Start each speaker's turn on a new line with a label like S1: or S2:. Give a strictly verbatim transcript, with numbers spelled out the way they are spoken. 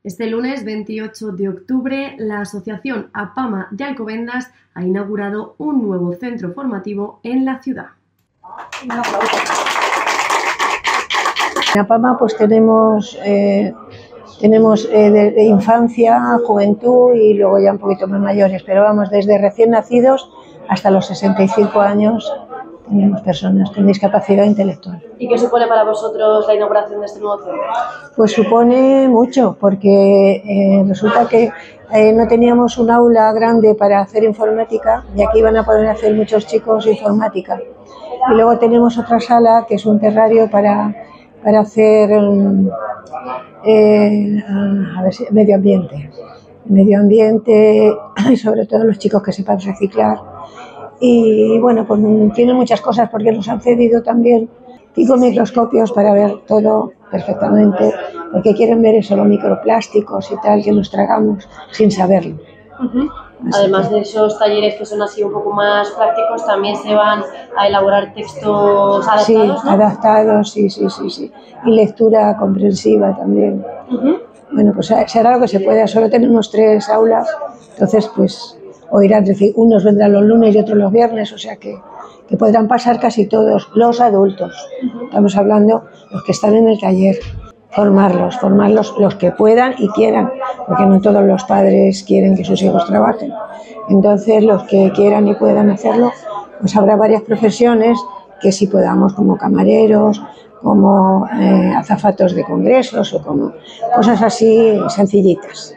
S1: Este lunes veintiocho de octubre, la Asociación APAMA de Alcobendas ha inaugurado un nuevo centro formativo en la ciudad.
S2: En APAMA pues tenemos, eh, tenemos eh, de, de infancia, juventud y luego ya un poquito más mayores, pero vamos, desde recién nacidos hasta los sesenta y cinco años tenemos personas con discapacidad intelectual.
S1: ¿Y qué supone para vosotros la inauguración de este nuevo centro?
S2: Pues supone mucho, porque eh, resulta que eh, no teníamos un aula grande para hacer informática y aquí van a poder hacer muchos chicos informática. Y luego tenemos otra sala que es un terrario para, para hacer eh, a ver si, medio ambiente. Medio ambiente y sobre todo los chicos que sepan reciclar. Y bueno, pues tienen muchas cosas porque nos han cedido también cinco microscopios para ver todo perfectamente, porque quieren ver eso, los microplásticos y tal que nos tragamos sin saberlo.
S1: Uh-huh. Además de esos talleres que son así un poco más prácticos, también se van a elaborar textos adaptados,
S2: sí,
S1: ¿no?
S2: adaptados, sí, sí, sí, sí. Y lectura comprensiva también. Uh-huh. Bueno, pues será lo que se pueda, solo tenemos tres aulas, entonces pues oirán decir, unos vendrán los lunes y otros los viernes, o sea que, que podrán pasar casi todos los adultos. Uh-huh. Estamos hablando los que están en el taller, formarlos, formarlos los que puedan y quieran, porque no todos los padres quieren que sus hijos trabajen. Entonces los que quieran y puedan hacerlo, pues habrá varias profesiones que sí podamos, como camareros, como eh, azafatos de congresos o como cosas así sencillitas.